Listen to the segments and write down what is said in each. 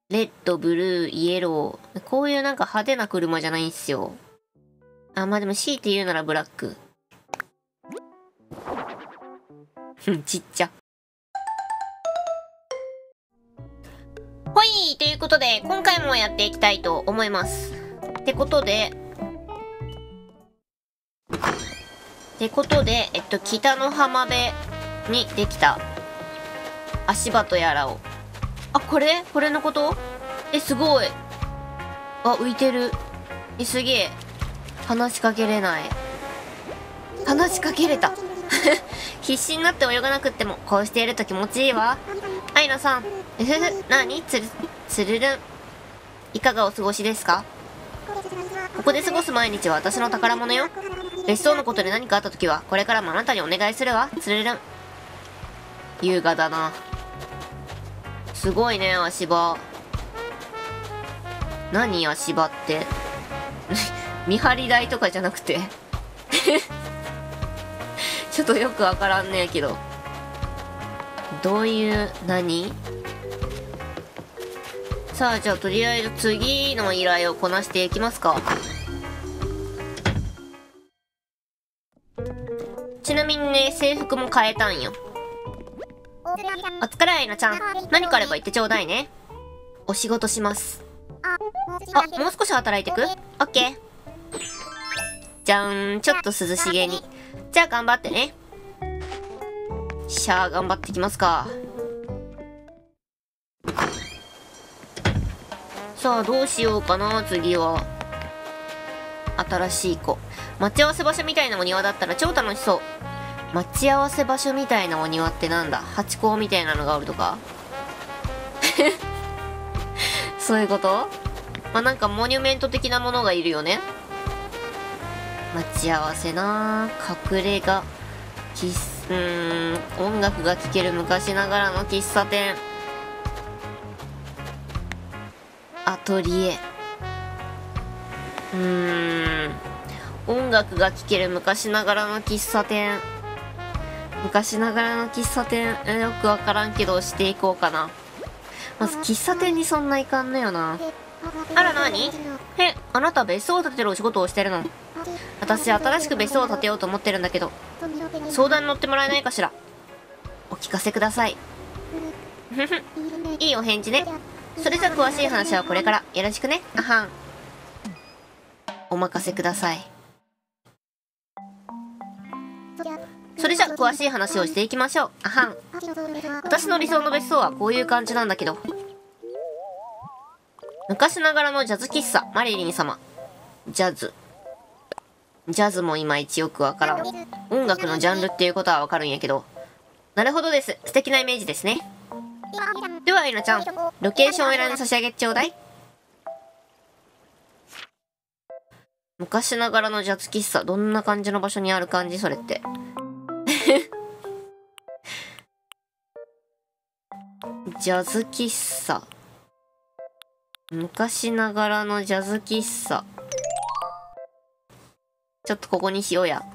レッド、ブルー、イエロー。こういうなんか派手な車じゃないんすよ。あ、まあでも強いて言うならブラック。ちっちゃ。ほいということで、今回もやっていきたいと思います。ってことで、北の浜辺にできた足場とやらを。あ、これのこと？すごい。あ、浮いてる。すげえ。話しかけれない。話しかけれた。必死になって泳がなくっても、こうしていると気持ちいいわ。アイナさん。なに？つるるん。いかがお過ごしですか？ここで過ごす毎日は私の宝物よ。別荘のことで何かあった時は、これからもあなたにお願いするわ。つるるん。優雅だな。すごいね、足場。何足場って。見張り台とかじゃなくて。ちょっとよくわからんねえけど。どういう、何？さあ、じゃあとりあえず次の依頼をこなしていきますか。ちなみにね、制服も変えたんよ。お疲れ、アイナちゃん。何かあれば言ってちょうだいね。お仕事します。あ、もう少し働いてく？オッケー。じゃーん、ちょっと涼しげに。じゃあ頑張ってね。しゃあ、頑張ってきますか。さあ、どうしようかな、次は。新しい子。待ち合わせ場所みたいなお庭だったら超楽しそう。待ち合わせ場所みたいなお庭ってなんだ？ハチ公みたいなのがあるとか？そういうこと？まあ、なんかモニュメント的なものがいるよね。待ち合わせなぁ。隠れ家。音楽が聴ける昔ながらの喫茶店。アトリエ。音楽が聴ける昔ながらの喫茶店。昔ながらの喫茶店、よくわからんけどしていこうかな。まず喫茶店にそんな行かんのよな。あら、なに？あなた別荘を建てるお仕事をしてるの？私新しく別荘を建てようと思ってるんだけど、相談に乗ってもらえないかしら。お聞かせください。いいお返事ね。それじゃ詳しい話はこれからよろしくね。あはん。お任せください。それじゃ詳しい話をしていきましょう。あはん。私の理想の別荘はこういう感じなんだけど、昔ながらのジャズ喫茶マリリン様。ジャズもいまいちよくわからん。音楽のジャンルっていうことはわかるんやけど。なるほどです。素敵なイメージですね。では、ゆなちゃん、ロケーションを選んで差し上げちょうだい。昔ながらのジャズ喫茶、どんな感じの場所にある感じそれって。ジャズ喫茶。昔ながらのジャズ喫茶。ちょっとここにしようや。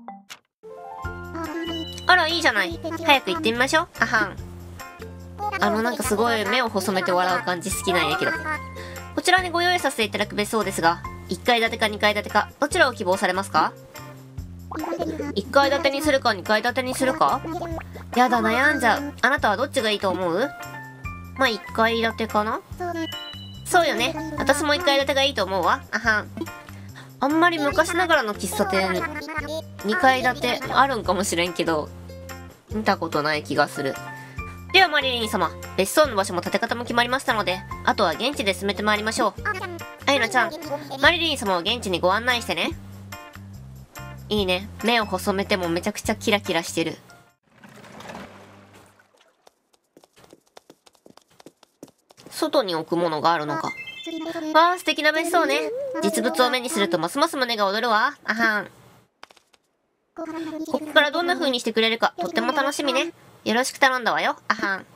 あら、いいじゃない。早く行ってみましょう。あはん。なんかすごい目を細めて笑う感じ好きなんやけど。こちらにご用意させていただく別荘ですが、1階建てか2階建てか、どちらを希望されますか？1階建てにするか2階建てにするか？やだ、悩んじゃう。あなたはどっちがいいと思う？まあ、1階建てかな？そうよね。私も1階建てがいいと思うわ。あはん。あんまり昔ながらの喫茶店、2階建てあるんかもしれんけど、見たことない気がする。ではマリリン様、別荘の場所も建て方も決まりましたので、あとは現地で進めてまいりましょう。アイナちゃん、マリリン様を現地にご案内してね。いいね。目を細めてもめちゃくちゃキラキラしてる。外に置くものがあるのか。わあ、素敵な別荘ね。実物を目にするとますます胸が躍るわ。あはん。ここからどんな風にしてくれるか、とっても楽しみね。よろしく頼んだわよ。あはん。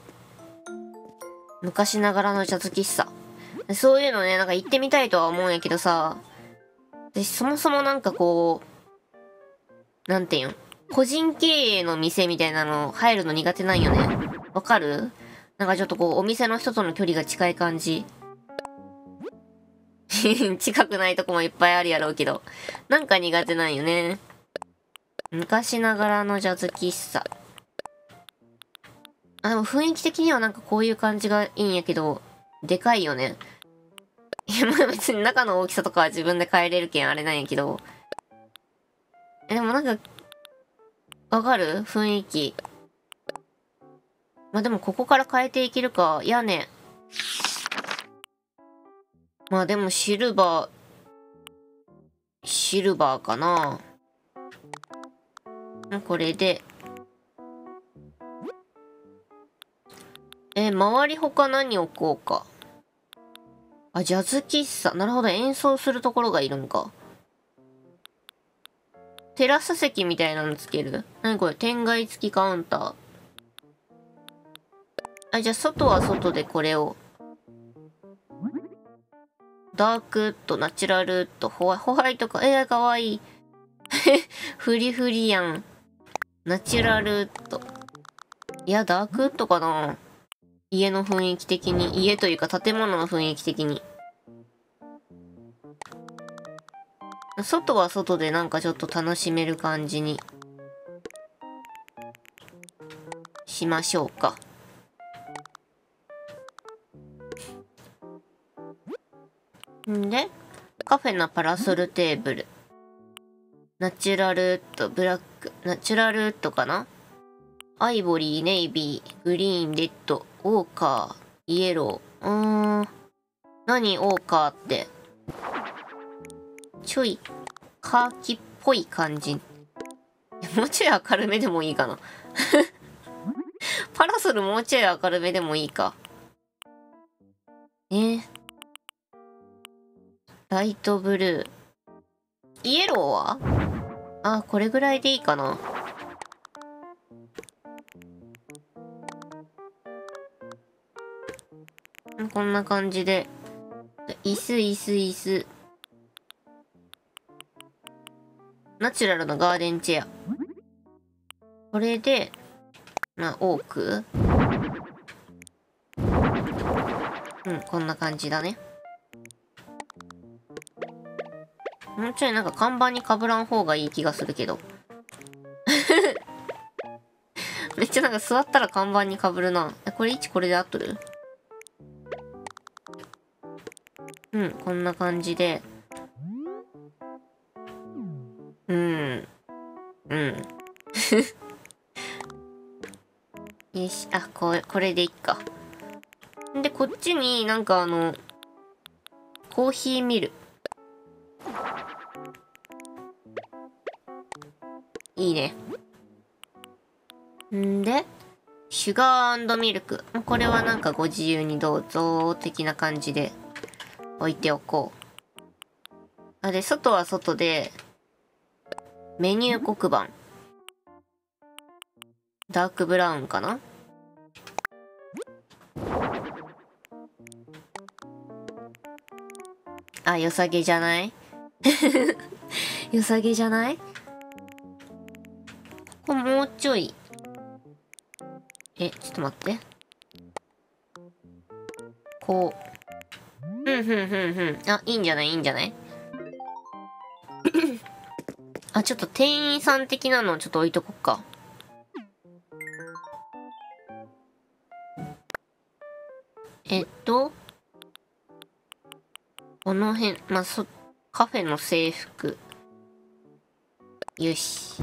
昔ながらのジャズ喫茶。そういうのね、なんか行ってみたいとは思うんやけどさ、私そもそもなんかこう、なんていうん、個人経営の店みたいなの入るの苦手なんよね。わかる？ なんかちょっとこう、お店の人との距離が近い感じ。近くないとこもいっぱいあるやろうけど。なんか苦手なんよね。昔ながらのジャズ喫茶。でも雰囲気的にはなんかこういう感じがいいんやけど、でかいよね。いや、まあ別に中の大きさとかは自分で変えれるけんあれなんやけど。でもなんか、わかる雰囲気。まあでもここから変えていけるか。屋根。まあでもシルバーかな。これで。周り他何置こうか。あ、ジャズ喫茶。なるほど、演奏するところがいるんか。テラス席みたいなのつける？何これ、天蓋付きカウンター。あ、じゃあ外は外でこれを。ダークとナチュラルとホワイトか。かわいい。フリフリやん。ナチュラルと。いや、ダークとかな。家の雰囲気的に。家というか建物の雰囲気的に。外は外でなんかちょっと楽しめる感じにしましょうか。んで、カフェのパラソルテーブル。ナチュラルとブラック。ナチュラルとかな？アイボリー、ネイビー、グリーン、レッド、オーカー、イエロー。何オーカーって。ちょい、カーキっぽい感じ。もうちょい明るめでもいいかな。パラソルもうちょい明るめでもいいか。ライトブルー。イエローは？これぐらいでいいかな。こんな感じで。椅子。ナチュラルなガーデンチェア。これで、オーク？こんな感じだね。もうちょいなんか看板に被らん方がいい気がするけど。めっちゃなんか座ったら看板に被るな。これこれで合っとる？こんな感じで。よし、これでいっか。で、こっちになんかコーヒーミル。いいね。んで、シュガー&ミルク。これはなんかご自由にどうぞ的な感じで置いておこう。で、外は外で、メニュー黒板。ダークブラウンかな？良さげじゃない？良さげじゃない？ここもうちょい。ちょっと待って。こう。いいんじゃない？いいんじゃない？ちょっと店員さん的なのをちょっと置いとこっか。この辺、カフェの制服。よし。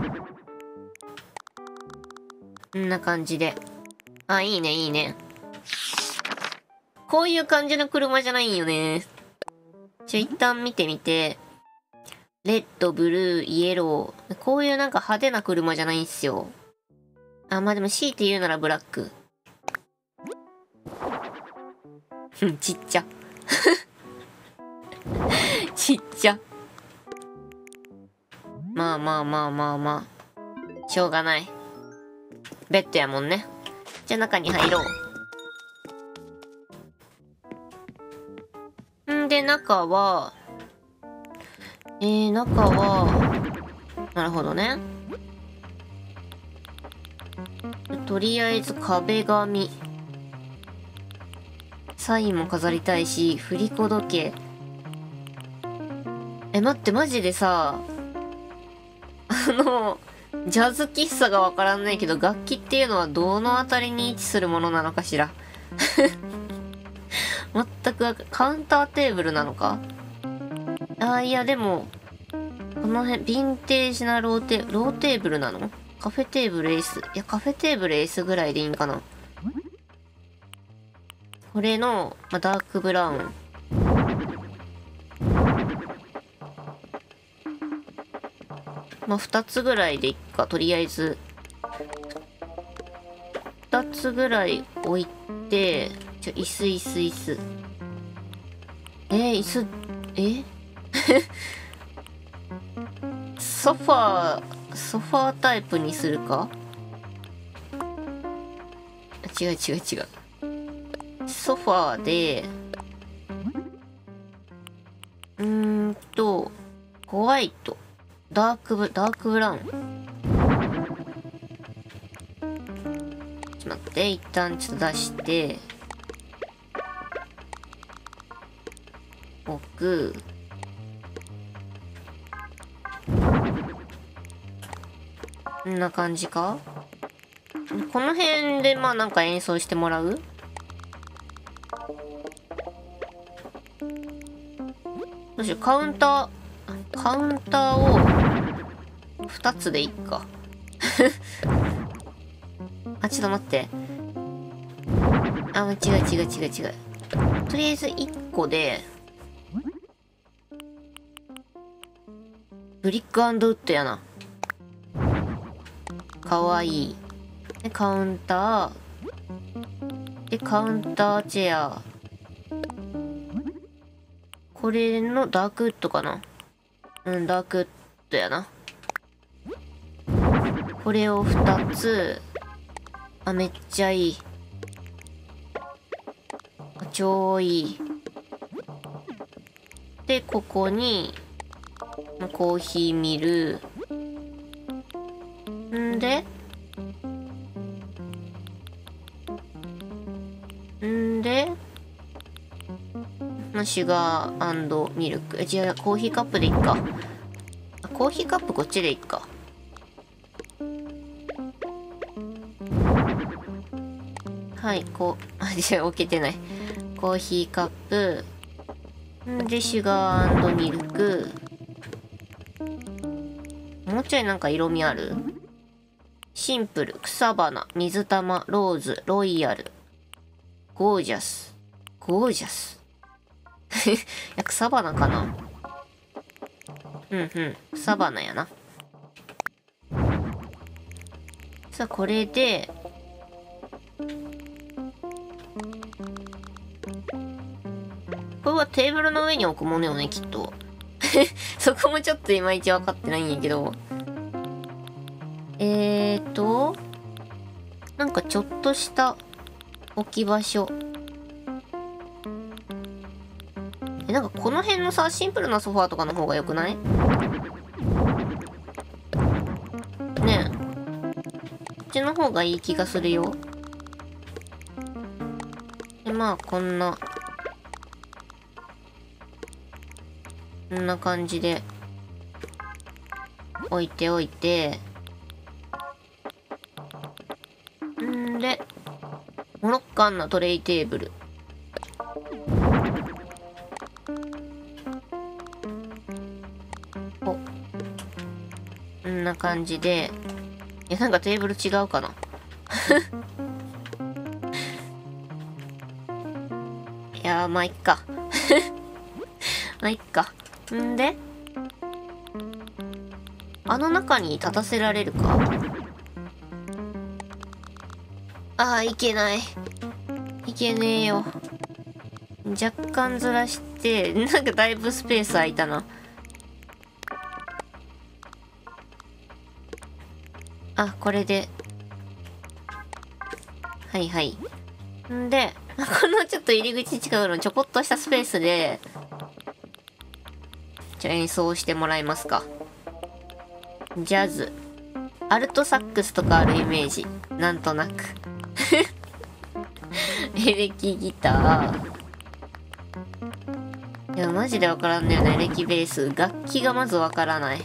こんな感じで。いいね、いいね。こういう感じの車じゃないんよね。一旦見てみて。レッド、ブルー、イエロー。こういうなんか派手な車じゃないんすよ。でも強いて言うならブラック。ちっちゃ。ちっちゃ。まあ。しょうがない。ベッドやもんね。じゃあ中に入ろう。で、中は、なるほどね。とりあえず壁紙。 サインも飾りたいし、振り子時計。待って、マジでさ、ジャズ喫茶がわからんないけど、楽器っていうのはどのあたりに位置するものなのかしら。全くカウンターテーブルなのか。いや、でも、この辺、ヴィンテージなローテーブルなの？カフェテーブルエース。いや、カフェテーブルエースぐらいでいいんかな。これの、ダークブラウン。2つぐらいでいっか。とりあえず。2つぐらい置いて、椅子。椅子、ソファータイプにするか？違う。ソファーで、ホワイト、ダークブラウン。ちょっと待って、一旦ちょっと出して、置く。こんな感じか？この辺でなんか演奏してもらう？どうしよう、カウンターを2つでいいか。ちょっと待って。違う。とりあえず1個で、ブリック&ウッドやな。かわいい。で、カウンター。で、カウンターチェア。これのダークウッドかな？ダークウッドやな。これを2つ。めっちゃいい。超いい。で、ここに、コーヒーミル。で、シュガー&ミルク。違う、コーヒーカップでいっか。コーヒーカップこっちでいっか。はい、違う、置けてない。コーヒーカップ。で、シュガー&ミルク。もうちょいなんか色味ある？シンプル、草花、水玉、ローズ、ロイヤル、ゴージャス。いや、草花かな？草花やな。さあ、これで、これはテーブルの上に置くものよね、きっと。そこもちょっといまいち分かってないんやけど。なんかちょっとした置き場所。なんかこの辺のさ、シンプルなソファーとかの方が良くない？ねえ。こっちの方がいい気がするよ。で、こんな感じで置いておいて、で、モロッカンなトレイテーブル。こんな感じで、なんかテーブル違うかな。いやー、いっか。いっか。で、中に立たせられるか？いけない。いけねえよ。若干ずらして、なんかだいぶスペース空いたな。これで。はい。で、このちょっと入り口近くのちょこっとしたスペースで、演奏してもらえますか。ジャズ。アルトサックスとかあるイメージ。なんとなく。 エレキギター。いや、マジでわからんだよね、エレキベース。楽器がまずわからない。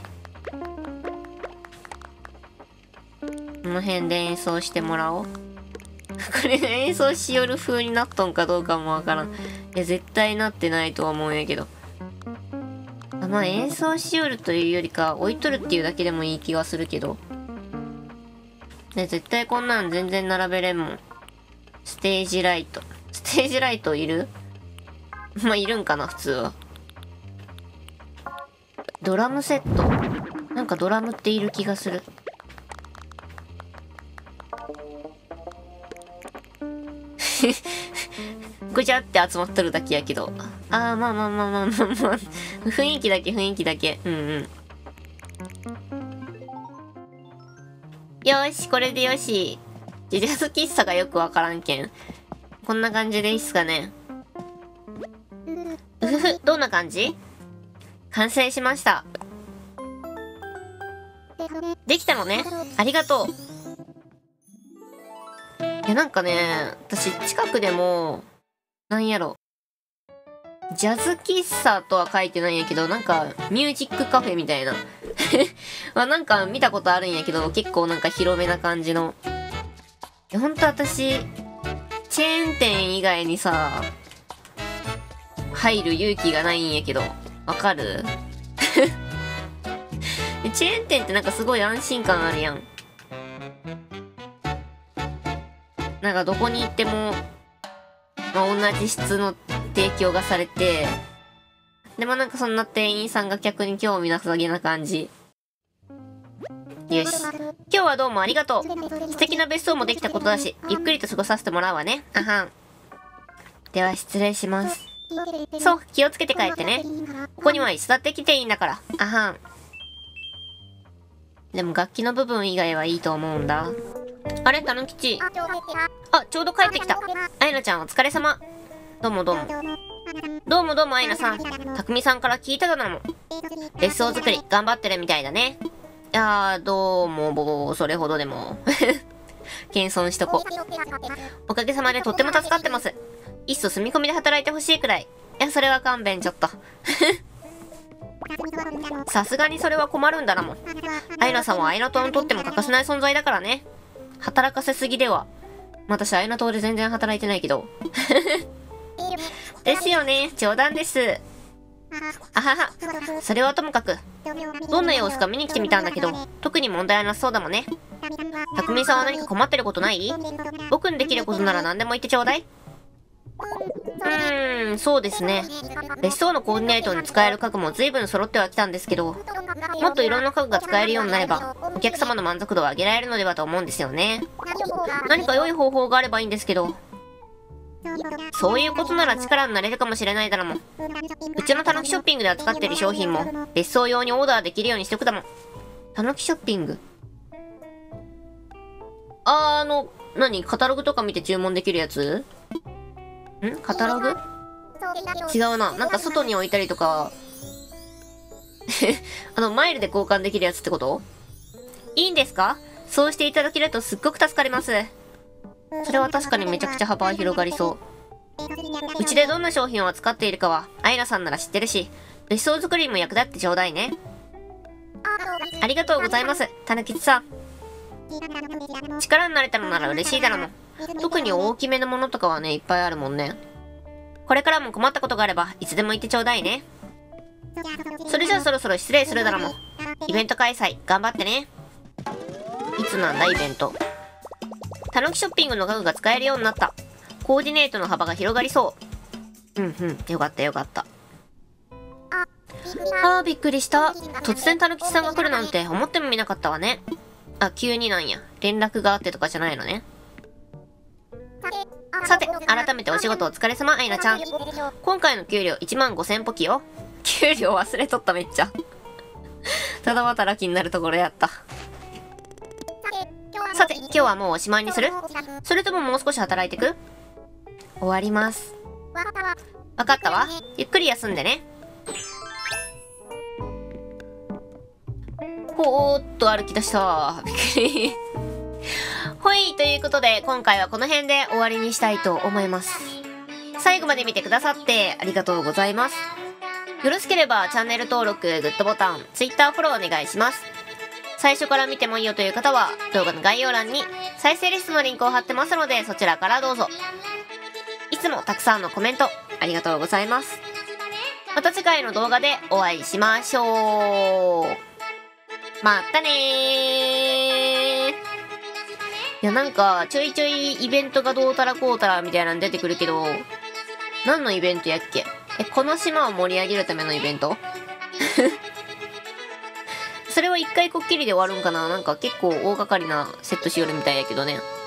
この辺で演奏してもらおう。これ演奏しよる風になっとんかどうかもわからん。いや、絶対なってないとは思うんやけど。まあ演奏しよるというよりか、置いとるっていうだけでもいい気がするけど。ね、絶対こんなん全然並べれんもん。ステージライト。ステージライトいる？まあ、いるんかな、普通は。ドラムセット。なんかドラムっている気がする。ぐちゃって集まっとるだけやけど。まあまあまあまあまあまあ。雰囲気だけ、雰囲気だけ。うんうん。よーし、これでよし。ジャズ喫茶がよくわからんけん。こんな感じでいいっすかね。うふふ、どんな感じ？完成しました。できたのね。ありがとう。いや、なんかね、私近くでも、なんやろ。ジャズ喫茶とは書いてないんやけど、なんか、ミュージックカフェみたいな。まあなんか見たことあるんやけど、結構なんか広めな感じの。いや、ほんと私、チェーン店以外にさ、入る勇気がないんやけど、わかる？チェーン店ってなんかすごい安心感あるやん。なんかどこに行っても、まあ、同じ質の提供がされて、でもなんかそんな店員さんが客に興味なさげな感じ。よし。今日はどうもありがとう。素敵な別荘もできたことだし、ゆっくりと過ごさせてもらうわね。あはん。では失礼します。そう、気をつけて帰ってね。ここにはいつだって来ていいんだから。あはん。でも楽器の部分以外はいいと思うんだ。あれ、たぬきち。あ、ちょうど帰ってきた。アイナちゃんお疲れ様。どうもどうも。どうもどうもアイナさん。たくみさんから聞いただなもん。別荘作り頑張ってるみたいだね。いやー、どうも、それほどでも。謙遜しとこ。おかげさまでとっても助かってます。いっそ住み込みで働いてほしいくらい。いや、それは勘弁ちょっと。さすがにそれは困るんだなもん。アイナさんはアイナ島にとっても欠かせない存在だからね。働かせすぎでは。私、アイナ島で全然働いてないけど。ですよね。冗談です。あはは。それはともかく。どんな様子か見に来てみたんだけど、特に問題はなさそうだもんね。たくみさんは何か困ってることない？僕にできることなら何でも言ってちょうだい。そうですね。別荘のコーディネートに使える家具も随分揃ってはきたんですけど、もっといろんな家具が使えるようになれば、お客様の満足度を上げられるのではと思うんですよね。何か良い方法があればいいんですけど。そういうことなら力になれるかもしれないだろもん。うちのたぬきショッピングで扱ってる商品も、別荘用にオーダーできるようにしておくだもん。たぬきショッピング？何？カタログとか見て注文できるやつ？カタログ？違うな。なんか外に置いたりとか、マイルで交換できるやつってこと？いいんですか？そうしていただけるとすっごく助かります。それは確かにめちゃくちゃ幅が広がりそう。うちでどんな商品を扱っているかは、アイナさんなら知ってるし、別荘作りにも役立ってちょうだいね。ありがとうございます、たぬきちさん。力になれたのなら嬉しいだろもん。特に大きめのものとかはね、いっぱいあるもんね。これからも困ったことがあれば、いつでも言ってちょうだいね。それじゃあそろそろ失礼するだろもん。イベント開催、頑張ってね。いつなんだ、イベント。たぬきショッピングの家具が使えるようになった。コーディネートの幅が広がりそう。よかったよかった。びっくりした。突然たぬきちさんが来るなんて思ってもみなかったわね。急になんや。連絡があってとかじゃないのね。さて、改めてお仕事お疲れ様、アイナちゃん。今回の給料15,000ポキよ。給料忘れとっためっちゃ。ただ働きになるところやった。さて、今日はもうおしまいにする？それとももう少し働いてく？終わります。わかったわ。ゆっくり休んでね。ほーっと歩き出した。びっくり。 ほい、ということで今回はこの辺で終わりにしたいと思います。最後まで見てくださってありがとうございます。よろしければチャンネル登録、グッドボタン、Twitter フォローお願いします。最初から見てもいいよという方は動画の概要欄に再生リストのリンクを貼ってますのでそちらからどうぞ。いつもたくさんのコメントありがとうございます。また次回の動画でお会いしましょう。またねー。いやなんかちょいちょいイベントがどうたらこうたらみたいなの出てくるけど、何のイベントやっけ？この島を盛り上げるためのイベントそれは一回こっきりで終わるんかな。なんか結構大掛かりなセットしよるみたいやけどね。